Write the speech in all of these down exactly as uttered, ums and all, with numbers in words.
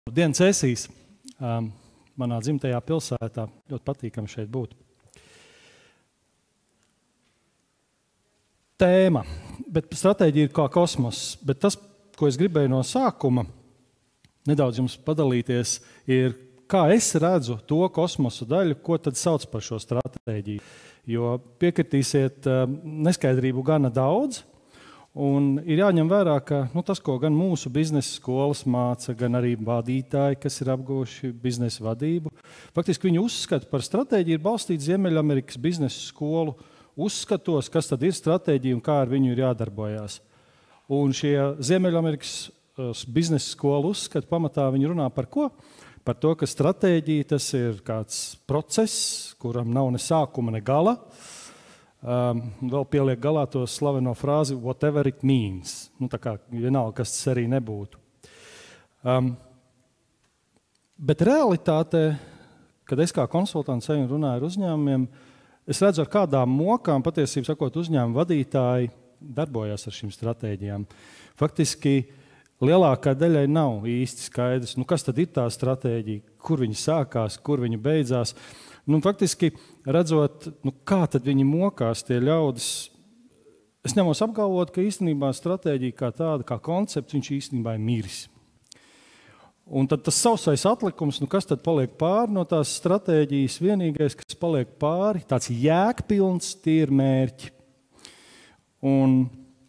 Dienas sesijas um, manā dzimtajā pilsētā. Ļoti patīkami šeit būt. Tēma, bet stratēģija ir kā kosmos. Bet tas, ko es gribēju no sākuma nedaudz jums padalīties, ir, kā es redzu to kosmosa daļu, ko tad sauc par šo stratēģiju. Jo piekritīsiet, neskaidrību gana daudz. Un ir jāņem vērā, ka nu, tas, ko gan mūsu biznesa skolas māca, gan arī vadītāji, kas ir apguvuši biznesa vadību, faktiski viņi uzskata par stratēģiju ir balstīts Ziemeļamerikas biznesa skolu uzskatos, kas tad ir stratēģija un kā ar viņu ir jādarbojās. Un šie Ziemeļamerikas biznesa skolu uzskata pamatā viņi runā par ko? Par to, ka stratēģija tas ir kāds process, kuram nav ne sākuma, ne gala. Um, vēl pieliek galā to slaveno frāzi whatever it means. Nu, tā kā vienalga, kas tas arī nebūtu. Um, bet realitātē, kad es kā konsultants eju un runāju ar uzņēmumiem, es redzu, ar kādām mokām patiesībā sakot uzņēmumu vadītāji darbojās ar šīm stratēģijām. Faktiski lielākā daļai nav īsti skaidrs, nu, kas tad ir tā stratēģija, kur viņi sākās, kur viņi beidzās. Nu, faktiski, redzot, nu, kā tad viņi mokās tie ļaudis, es ņemos apgalvot, ka īstenībā stratēģija kā tāda, kā koncepts, viņš īstenībā ir miris. Un tad tas sausais atlikums, nu, kas tad paliek pāri no tās stratēģijas, vienīgais, kas paliek pāri, tāds jēgpilns, tie ir mērķi. Un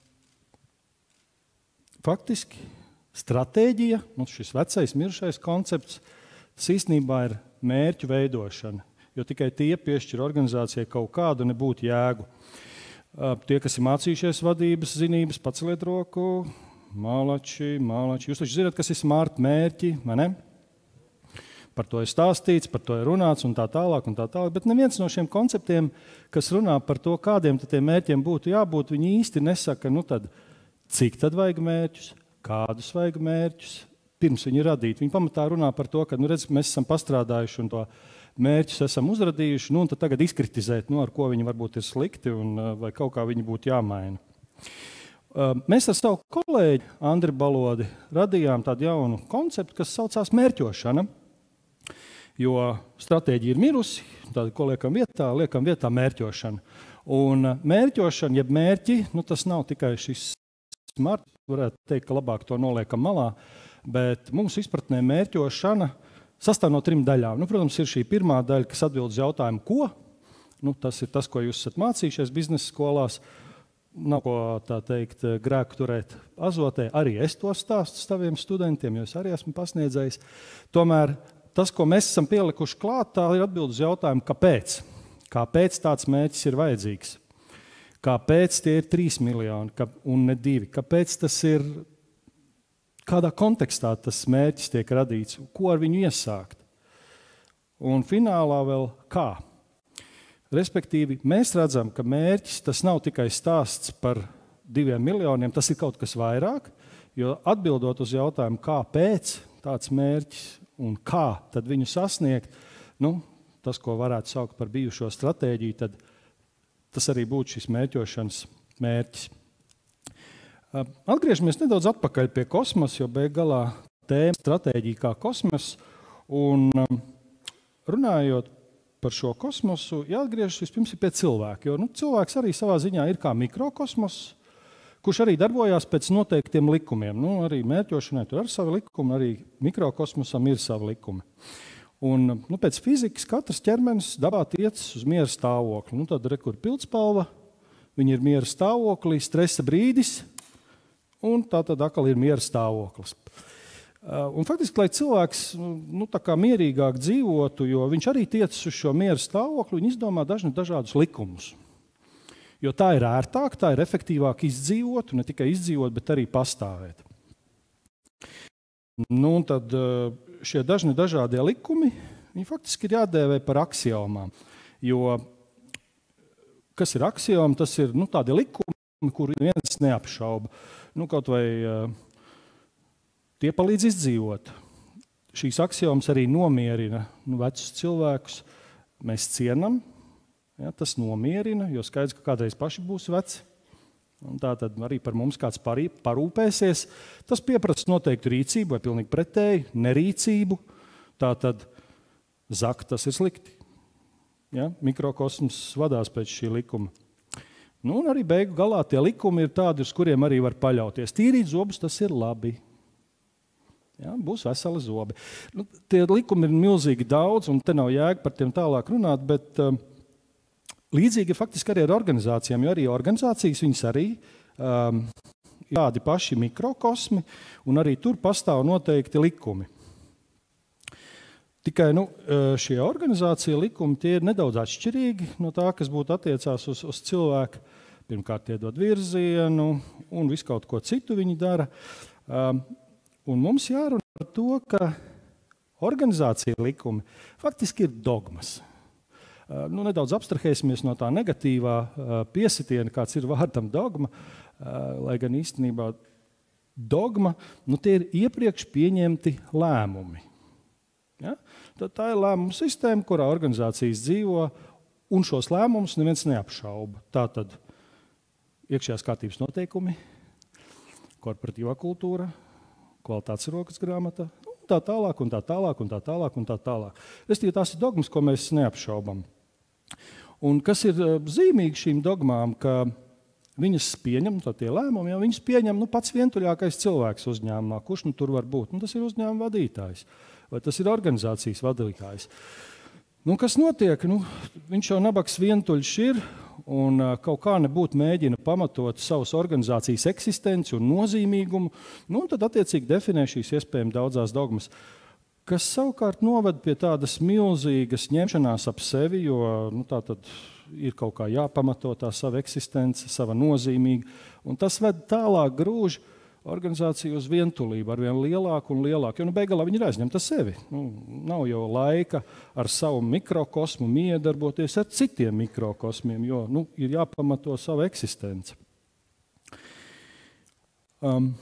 faktiski stratēģija, nu, šis vecais mirušais koncepts, tas īstenībā ir mērķu veidošana. Jo tikai tie piešķir organizācijai kaut kādu nebūtu jēgu. Tie, kas ir mācījušies vadības zinības, paceliet roku, mālači, mālači. Jūs taču zināt, kas ir smart mērķi, vai ne? Par to ir stāstīts, par to ir runāts un tā tālāk un tā tālāk, bet neviens no šiem konceptiem, kas runā par to, kādiem tad tiem mērķiem būtu jābūt, viņi īsti nesaka, nu tad, cik tad vajag mērķus, kādus vajag mērķus, pirms viņi radīt. Viņi pamatā runā par to, ka, nu redz, mēs esam pastrādājuši un to mērķus esam uzradījuši, nu, un tad tagad izkritizēt, nu, ar ko viņi varbūt ir slikti un vai kaut kā viņi būtu jāmaina. Mēs ar savu kolēģi Andri Balodi radījām tādu jaunu konceptu, kas saucās mērķošana, jo stratēģija ir mirusi, tādu, ko liekam vietā, liekam vietā mērķošana. Un mērķošana, jeb mērķi, nu, tas nav tikai šis smart, varētu teikt, ka labāk to noliekam malā, bet mūsu izpratnē mērķošana sastāv no trim daļām. Nu, protams, ir šī pirmā daļa, kas atbild uz jautājumu, ko. Nu, tas ir tas, ko jūs esat mācījušies biznesa skolās. Nav ko tā teikt grēku turēt azotē. Arī es to stāstu saviem studentiem, jo es arī esmu pasniedzējis. Tomēr tas, ko mēs esam pielikuši klāt, tā ir atbild uz jautājumu, kāpēc. Kāpēc tāds mērķis ir vajadzīgs? Kāpēc tie ir trīs miljoni un ne divi? Kāpēc tas ir... Kādā kontekstā tas mērķis tiek radīts, ko ar viņu iesākt. Un finālā vēl kā. Respektīvi, mēs redzam, ka mērķis tas nav tikai stāsts par diviem miljoniem, tas ir kaut kas vairāk, jo atbildot uz jautājumu, kāpēc tāds mērķis un kā tad viņu sasniegt, nu, tas, ko varētu saukt par bijušo stratēģiju, tad tas arī būtu šis mērķošanas mērķis. Atgriežamies nedaudz atpakaļ pie kosmosa, jo beig galā tēma stratēģija kā kosmos. Un runājot par šo kosmosu, jāatgriežas vispirms pie cilvēka. Jo nu, cilvēks arī savā ziņā ir kā mikrokosmos, kurš arī darbojās pēc noteiktiem likumiem. Nu, arī mērķošanai tur ir savi likumi, arī mikrokosmosam ir savi likumi. Un nu, pēc fizikas katrs ķermenis dabā tiecas uz miera stāvokli. Nu, tad rekur pildspalva, viņi ir miera stāvoklī, stresa brīdis, un tā tad atkal ir miera stāvoklis. Un faktiski, lai cilvēks nu, tā kā mierīgāk dzīvotu, jo viņš arī tiecas uz šo miera stāvokli, viņi izdomā dažni dažādus likumus. Jo tā ir ērtāk, tā ir efektīvāk izdzīvot, ne tikai izdzīvot, bet arī pastāvēt. Nu, un tad šie dažni dažādie likumi, viņi faktiski ir jādēvē par aksiomām. Jo, kas ir aksiomi, tas ir nu, tādi likumi, kuri viens neapšauba. Nu, kaut vai uh, tie palīdz izdzīvot. Šīs aksiomas arī nomierina nu, vecus cilvēkus. Mēs cienam, ja, tas nomierina, jo skaidrs, ka kādreiz paši būs veci. Un tā tad arī par mums kāds parī, parūpēsies. Tas pieprasa noteiktu rīcību vai pilnīgi pretēji, nerīcību. Tā tad zakt, tas ir slikti. Ja? Mikrokosms vadās pēc šī likuma. Nu, un arī beigu galā tie likumi ir tādi, uz kuriem arī var paļauties. Tīrīt zobus, tas ir labi. Ja? Būs veseli zobi. Nu, tie likumi ir milzīgi daudz, un te nav jēga par tiem tālāk runāt, bet uh, līdzīgi faktiski arī ar organizācijām, jo arī organizācijas viņas arī um, ir tādi paši mikrokosmi, un arī tur pastāv noteikti likumi. Tikai nu, šie organizācija likumi tie ir nedaudz atšķirīgi no tā, kas būtu attiecās uz, uz cilvēku. Pirmkārt, tie dod virzienu, un visu kaut ko citu viņi dara. Um, un mums jārunā par to, ka organizācija likumi faktiski ir dogmas. Nu, nedaudz abstrahēsimies no tā negatīvā piesitiena, kāds ir vārdam dogma, lai gan īstenībā dogma, nu, tie ir iepriekš pieņemti lēmumi. Ja? Tad tā ir lēmuma sistēma, kurā organizācijas dzīvo, un šos lēmumus neviens neapšauba. Tātad iekšējās kārtības noteikumi, korporatīvā kultūra, kvalitātes rokas grāmata, tā tālāk, un tā tālāk, un tā tālāk, un tā tālāk. Restīvi, tās ir dogmas, ko mēs neapšaubam. Un kas ir zīmīgi šīm dogmām, ka viņas pieņem, tā tie lēmumi, ja viņas pieņem nu, pats vientuļākais cilvēks uzņēmumā. Kurš nu tur var būt? Nu, tas ir uzņēmuma vadītājs, vai tas ir organizācijas vadītājs. Nu, kas notiek? Nu, viņš jau nabaks vientuļš ir, un kaut kā nebūtu mēģina pamatot savas organizācijas eksistenci un nozīmīgumu, nu, un tad attiecīgi definē šīs iespējami daudzās dogmas, kas savukārt noved pie tādas milzīgas ņemšanās ap sevi, jo nu, tā tad ir kaut kā jāpamato tā sava eksistence, sava nozīmīga, un tas ved tālāk grūž organizāciju uz vientulību, ar vien lielāku un lielāku, jo nu, beigalā viņi ir aizņemta sevi. Nu, nav jau laika ar savu mikrokosmu miedarboties ar citiem mikrokosmiem, jo nu, ir jāpamato sava eksistence. Um,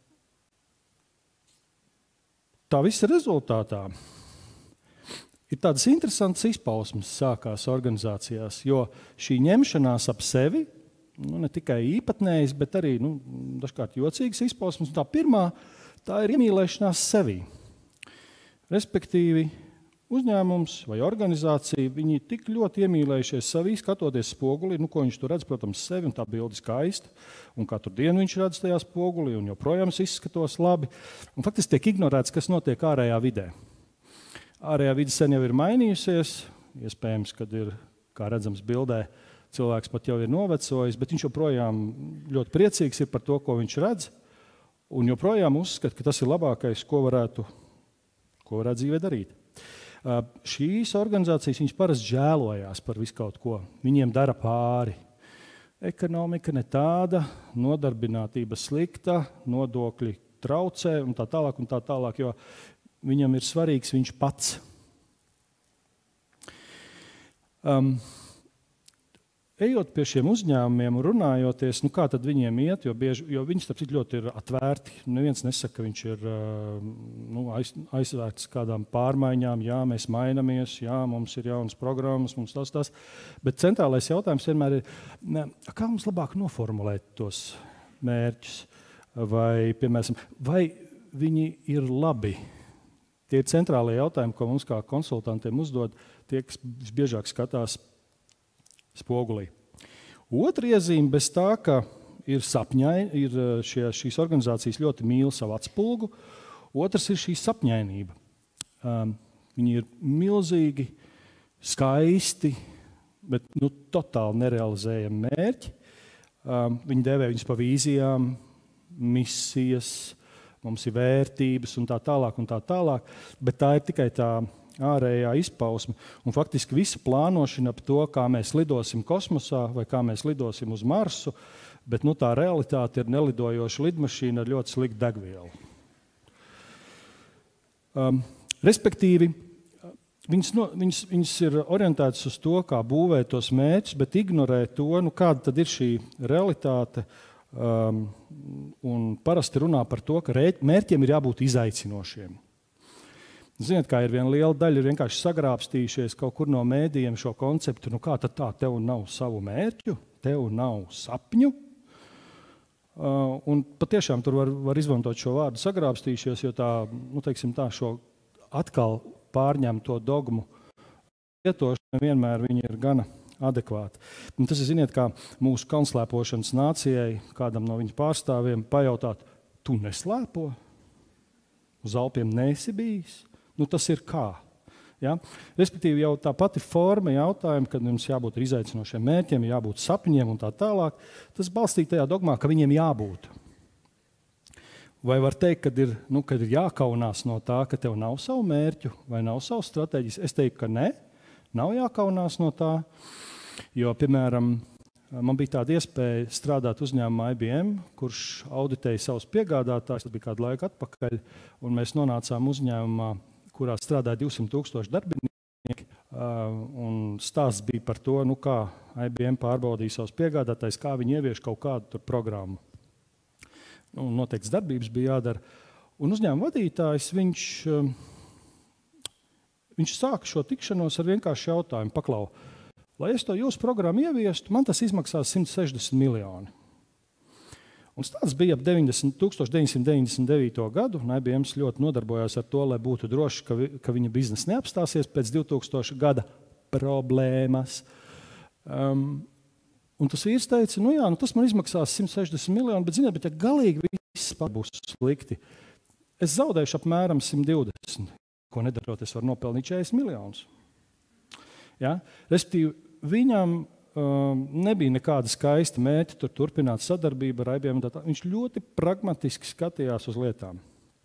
Tā visa rezultātā ir tādas interesantas izpausmes sākās organizācijās, jo šī ņemšanās ap sevi, nu, ne tikai īpatnējas, bet arī nu, dažkārt jocīgas izpausmes. Tā pirmā, tā ir iemīlēšanās sevī. Respektīvi, uzņēmums vai organizācija, viņi tik ļoti iemīlējušies sevī, skatoties spogulī, nu, ko viņš tur redz, protams, sevi, un tā bilde skaista, un katru dienu viņš redz tajā spogulī, un joprojām izskatos labi. Un faktiski tiek ignorēts, kas notiek ārējā vidē. Ārējā vide sen jau ir mainījusies, iespējams, kad ir, kā redzams bildē, cilvēks pat jau ir novecojis, bet viņš joprojām ļoti priecīgs ir par to, ko viņš redz, un joprojām uzskata, ka tas ir labākais, ko varētu, ko varētu dzīvē darīt. Uh, šīs organizācijas viņas parasti žēlojās par visu kaut ko. Viņiem dara pāri. Ekonomika ne tāda, nodarbinātība slikta, nodokļi traucē un tā tālāk, un tā tālāk, jo viņam ir svarīgs viņš pats. Um, ejot pie šiem uzņēmumiem un runājoties, nu kā tad viņiem iet, jo, bieži, jo viņi starp citu ļoti ir atvērti. Neviens nesaka, ka viņš ir nu, aiz, aizvērts kādām pārmaiņām, jā, mēs mainamies, jā, mums ir jaunas programmas, mums tas, tas. Bet centrālais jautājums vienmēr ir, ne, kā mums labāk noformulēt tos mērķus, vai, piemēram, vai viņi ir labi. Tie ir centrālie jautājumi, ko mums kā konsultantiem uzdod, tie, kas visbiežāk skatās spogulī. Otra iezīme bez tā, ka ir sapņai, ir šie, šīs organizācijas ļoti mīl savu atspulgu. Otrs ir šī sapņainība. Um, viņi ir milzīgi, skaisti, bet nu, totāli nerealizējami mērķi. Um, viņi dēvē viņus pa vīzijām, misijas, mums ir vērtības un tā tālāk un tā tālāk, bet tā ir tikai tā ārējā izpausme. Un faktiski visa plānošana ap to, kā mēs lidosim kosmosā vai kā mēs lidosim uz Marsu, bet nu, tā realitāte ir nelidojoša lidmašīna ar ļoti sliktu degvielu. Um, respektīvi, viņas, no, viņas, viņas ir orientētas uz to, kā būvēt tos mērķus, bet ignorē to, nu, kāda tad ir šī realitāte. Um, un parasti runā par to, ka mērķiem ir jābūt izaicinošiem. Ziniet, kā ir viena liela daļa, ir vienkārši sagrābstījušies kaut kur no mēdījiem šo konceptu, nu kā tad tā, tev nav savu mērķu, tev nav sapņu, Uh, un patiešām tur var, var izmantot šo vārdu sagrābstījušies, jo tā, nu, teiksim tā, šo atkal pārņemto dogmu lietošana vienmēr viņi ir gana adekvāti. Un tas ir, ziniet, kā mūsu kalnslēpošanas nācijai, kādam no viņu pārstāvjiem pajautāt, tu neslēpo? Uz Alpiem neesi bijis? Nu, tas ir kā? Ja? Respektīvi, jau tā pati forma jautājuma, kad jums jābūt izaicinošiem mērķiem, jābūt sapņiem un tā tālāk, tas balstīt tajā dogmā, ka viņiem jābūt. Vai var teikt, kad ir, nu, kad ir jākaunās no tā, ka tev nav savu mērķu vai nav savu stratēģijas? Es teiktu, ka ne, nav jākaunās no tā, jo, piemēram, man bija tāda iespēja strādāt uzņēmumā I B M, kurš auditēja savus piegādātājus, tas bija kādu laiku atpakaļ, un mēs nonācām uzņēmumā, kurā strādāja divsimt tūkstoši darbinieki, un stāsts bija par to, nu, kā I B M pārbaudīja savus piegādātājus, kā viņi ievieš kaut kādu tur programmu. Nu, noteikts darbības bija jādara. Un uzņēmuma vadītājs, viņš, viņš sāka šo tikšanos ar vienkāršu jautājumu, paklau, lai es to jūsu programmu ieviestu, man tas izmaksās simt sešdesmit miljoni. Un stāsts bija ap deviņdesmit deviņdesmit devīto gadu, un I B M ļoti nodarbojās ar to, lai būtu droši, ka, vi, ka viņa biznesa neapstāsies pēc divtūkstošā gada problēmas. Um, un tas vīrs teica, nu jā, nu tas man izmaksās simt sešdesmit miljoni, bet, ziniet, bet ja galīgi viss būs slikti, es zaudēšu apmēram simt divdesmit, ko nedarot, es varu nopelnīt četrdesmit miljonus. Ja? Respektīvi, viņam Um, nebija nekāda skaista mērķa tur turpināt sadarbību ar I B M. Viņš ļoti pragmatiski skatījās uz lietām.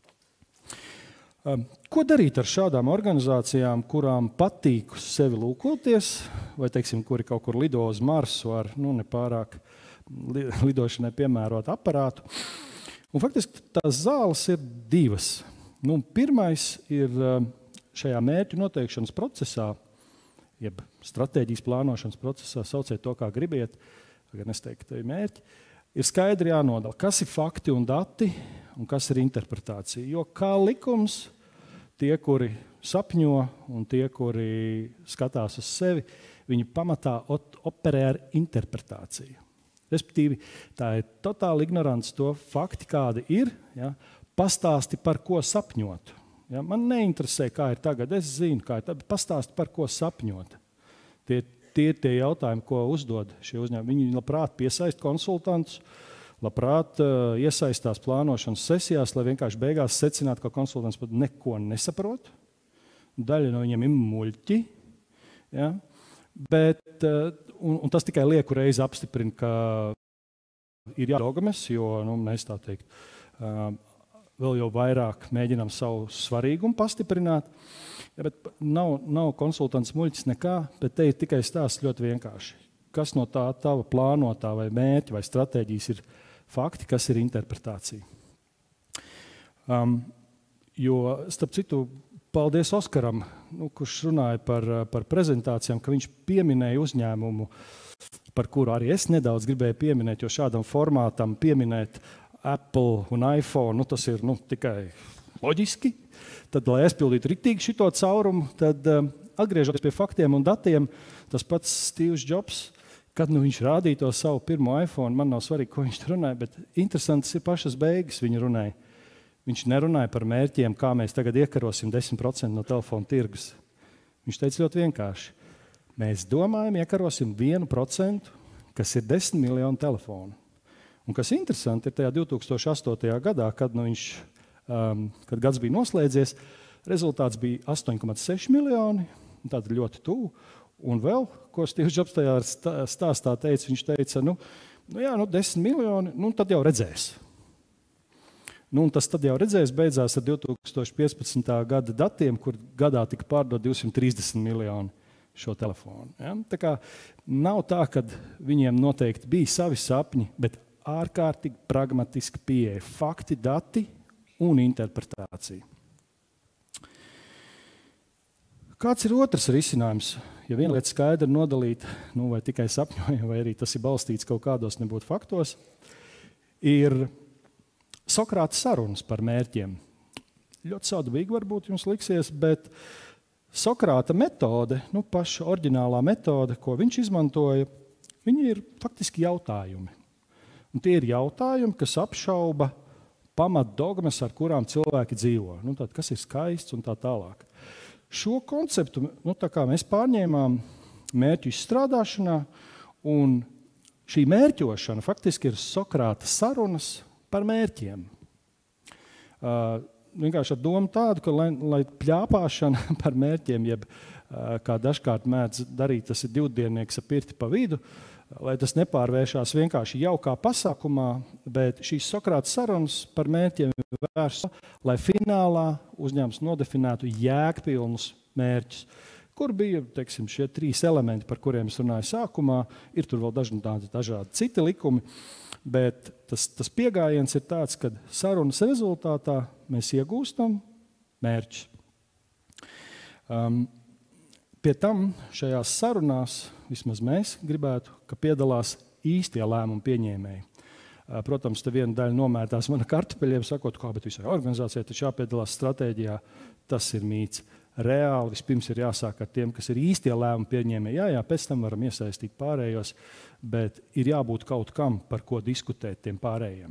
Um, ko darīt ar šādām organizācijām, kurām patīk uz sevi lūkoties, vai, teiksim, kuri kaut kur lido uz Marsu ar nu, nepārāk li, lidošanai piemērotu aparātu? Un faktiski tās zāles ir divas. Nu, pirmais ir šajā mērķu noteikšanas procesā, jeb stratēģijas plānošanas procesā, sauciet to, kā gribiet, gan es teiktu, te ir mērķi, ir skaidri jānodala, kas ir fakti un dati un kas ir interpretācija. Jo kā likums, tie, kuri sapņo un tie, kuri skatās uz sevi, viņi pamatā operē ar interpretāciju. Respektīvi, tā ir totāli ignorants to fakti, kādi ir, ja, pastāsti, par ko sapņot. Ja, man neinteresē, kā ir tagad, es zinu, kā ir tagad, pastāsti, par ko sapņot. Tie, tie ir tie jautājumi, ko uzdod šie uzņēmumi. Viņi labprāt piesaist konsultantus, labprāt uh, iesaistās plānošanas sesijās, lai vienkārši beigās secinātu, ka konsultants pat neko nesaprot. Daļa no viņiem ir muļķi. Ja? Bet, uh, un, un tas tikai lieku reizi apstiprina, ka ir jādogmes, jo nu, mēs tā teikt, uh, vēl jau vairāk mēģinām savu svarīgumu pastiprināt. Ja, bet nav, nav konsultants muļķis nekā, bet te ir tikai stāsts ļoti vienkārši. Kas no tā tava plānotā vai mērķa vai stratēģijas ir fakti, kas ir interpretācija. Um, jo, starp citu, paldies Oskaram, nu, kurš runāja par, par prezentācijām, ka viņš pieminēja uzņēmumu, par kuru arī es nedaudz gribēju pieminēt, jo šādam formātam pieminēt Apple un iPhone, nu, tas ir nu, tikai loģiski. Tad, lai aizpildītu ritīgi šito caurumu, tad um, atgriežoties pie faktiem un datiem, tas pats Steve's Jobs, kad nu, viņš rādīja to savu pirmo iPhone, man nav svarīgi, ko viņš runāja, bet interesants ir pašas beigas viņa runāja. Viņš nerunāja par mērķiem, kā mēs tagad iekarosim desmit procenti no telefona tirgus. Viņš teica ļoti vienkārši. Mēs domājam, iekarosim vienu procentu, kas ir desmit miljonu telefonu. Un kas interesanti, ir tajā divtūkstoš astotajā gadā, kad, nu, viņš, um, kad gads bija noslēdzies, rezultāts bija astoņi komats seši miljoni, tātad ļoti tuvu. Un vēl, ko Steve Jobs tajā stāstā teica, viņš teica, nu, nu jā, nu, desmit miljoni, nu, tad jau redzēs. Nu, un tas tad jau redzēs beidzās ar divtūkstoš piecpadsmitā gada datiem, kur gadā tika pārdot divsimt trīsdesmit miljoni šo telefonu. Ja? Tā kā nav tā, ka viņiem noteikti bija savi sapņi, bet ārkārtīgi pragmatiski pieeja. Fakti, dati un interpretācija. Kāds ir otrs risinājums? Ja viena lieta skaidri nodalīta, nu, vai tikai sapņoja, vai arī tas ir balstīts kaut kādos nebūtu faktos, ir Sokrāta sarunas par mērķiem. Ļoti saudabīgi varbūt jums liksies, bet Sokrāta metode, nu, paša oriģinālā metode, ko viņš izmantoja, viņi ir faktiski jautājumi. Un tie ir jautājumi, kas apšauba pamatdogmas, ar kurām cilvēki dzīvo. Nu, tad, kas ir skaists un tā tālāk. Šo konceptu nu, tā kā mēs pārņēmām mērķu izstrādāšanā, un šī mērķošana faktiski ir Sokrāta sarunas par mērķiem. Uh, vienkārši ar domu tādu, ka lai, lai pļāpāšana par mērķiem, jeb uh, kā dažkārt mēdz darīt, tas ir divdiennieks ar pirti pa vidu, lai tas nepārvēršās vienkārši jaukā pasākumā, bet šīs Sokrāta sarunas par mērķiem ir vērstas, lai finālā uzņēmums nodefinētu jēgpilnus mērķus, kur bija teiksim, šie trīs elementi, par kuriem es runāju sākumā. Ir tur vēl daži, dažādi citi likumi, bet tas, tas pieejams ir tāds, ka sarunas rezultātā mēs iegūstam mērķus. Um, pie tam šajās sarunās, vismaz mēs gribētu, ka piedalās īstie lēmumu pieņēmēji. Uh, protams, te viena daļa nomērtās mana kartupeļiem, sakot, kā, bet visai organizācijai taču jāpiedalās stratēģijā. Tas ir mīts. Reāli vispirms ir jāsāk ar tiem, kas ir īstie lēmumu pieņēmēji. Jā, jā, pēc tam varam iesaistīt pārējos, bet ir jābūt kaut kam, par ko diskutēt tiem pārējiem.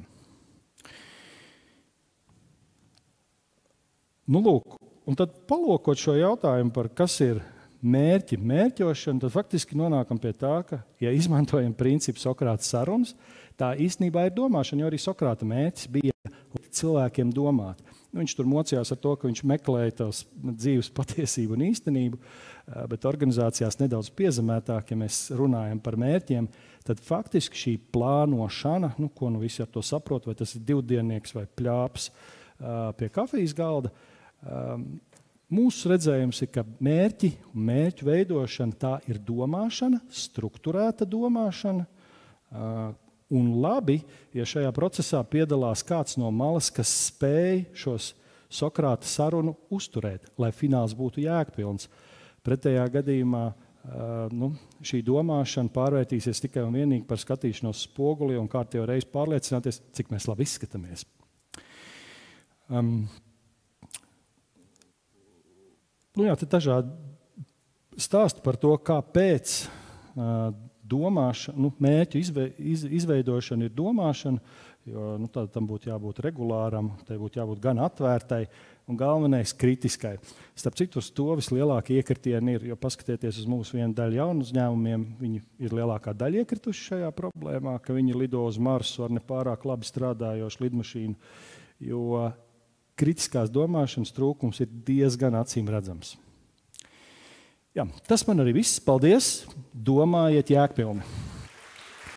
Nu, lūk, un tad palūkot šo jautājumu par kas ir mērķi, mērķošana, tad faktiski nonākam pie tā, ka, ja izmantojam principu Sokrāta sarunas, tā īstenībā ir domāšana, jo arī Sokrāta mērķis bija cilvēkiem domāt. Viņš tur mocījās ar to, ka viņš meklēja tās dzīves patiesību un īstenību, bet organizācijās nedaudz piezemētāk, ja mēs runājam par mērķiem, tad faktiski šī plānošana, nu, ko nu visi ar to saprot, vai tas ir divdiennieks vai pļāps pie kafijas galda, mūsu redzējums ir, ka mērķi un mērķu veidošana tā ir domāšana, strukturēta domāšana, un labi, ja šajā procesā piedalās kāds no malas, kas spēj šos Sokrāta sarunu uzturēt, lai fināls būtu jēgpilns. Pretējā gadījumā nu, šī domāšana pārvērtīsies tikai un vienīgi par skatīšanos spoguli un kārtējo reizi pārliecināties, cik mēs labi izskatāmies. Um, nu jā, te dažādi stāsti par to, kāpēc uh, domāšana, nu, mērķu izve, iz, izveidošana ir domāšana, jo nu, tā, tam būtu jābūt regulāram, tai būtu jābūt gan atvērtai un galvenais kritiskai. Starp citu, uz to vislielākie iekritieni ir, jo paskatieties uz mūsu vienu daļu jaunu uzņēmumiem, viņi ir lielākā daļa iekrituši šajā problēmā, ka viņi lido uz Marsu ar nepārāk labi strādājošu lidmašīnu, jo kritiskās domāšanas trūkums ir diezgan acīm redzams. Jā, tas man arī viss. Paldies! Domājiet jēgpilni!